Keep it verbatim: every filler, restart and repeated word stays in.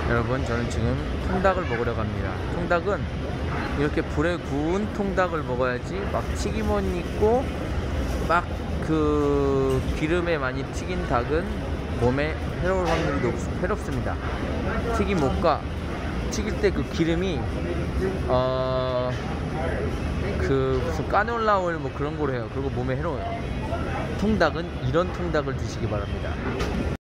여러분, 저는 지금 통닭을 먹으러 갑니다. 통닭은 이렇게 불에 구운 통닭을 먹어야지 막 튀김옷 있고 막 그 기름에 많이 튀긴 닭은 몸에 해로울 확률이 높, 해롭습니다. 튀김옷과 튀길 때 그 기름이 어 그 무슨 까놀라올 뭐 그런 걸 해요. 그리고 몸에 해로워요. 통닭은 이런 통닭을 드시기 바랍니다.